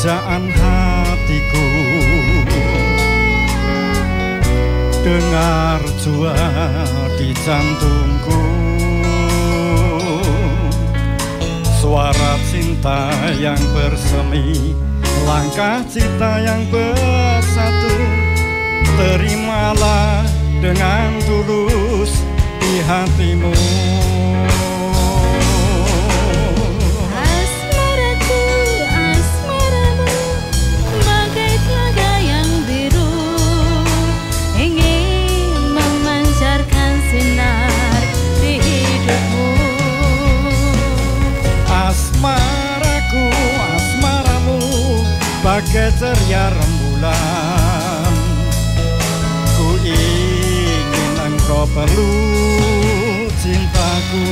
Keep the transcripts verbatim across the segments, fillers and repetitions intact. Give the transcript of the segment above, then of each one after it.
pujaan hatiku, dengar jua di jantungku, suara cinta yang bersemi, langkah cinta yang bersatu. Terimalah dengan tulus di hatimu. Bagai ceria rembulan, ku ingin engkau peluk cintaku.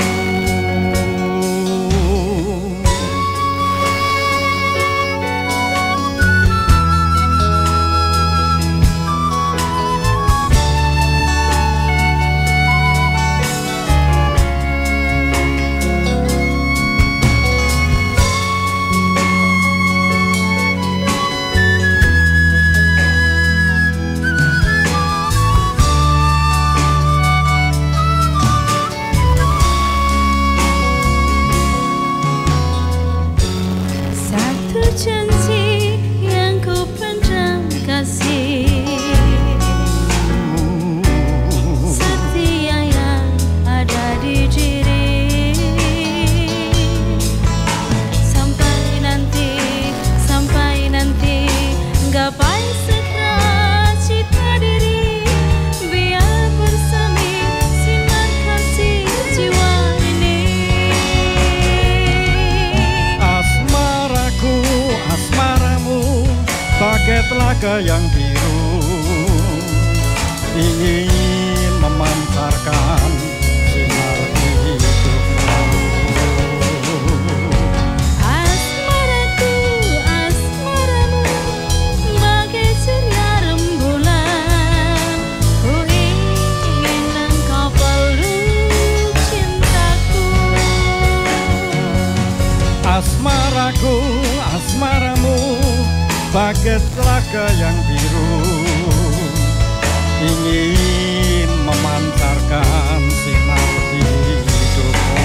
Janji yang ku pendam kasih, setia yang ada di diri. Sampai nanti, sampai nanti, gapai segera cita diri. Biar bersemi sinar kasih jiwa ini. Asmaramu bagai telaga yang biru, ingin memancarkan sinar hidupmu. Asmaraku, asmaramu bagai ceria rembulan, ku ingin engkau peluk cintaku. Asmaraku, asmaramu bagai telaga yang biru, ingin memancarkan sinar hidupmu.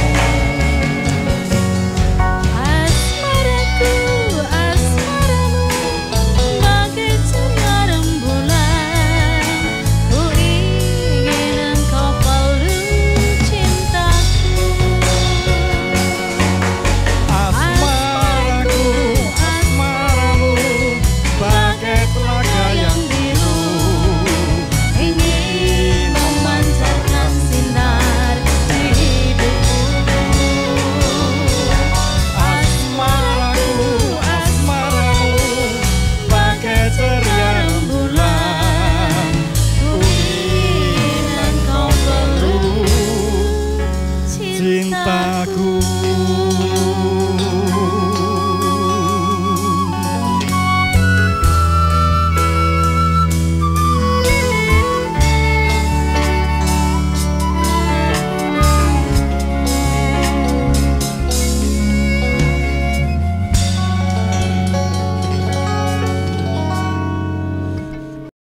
Asmaraku, asmaramu bagai ceria rembulan, ku ingin engkau peluk cintaku. Cintaku.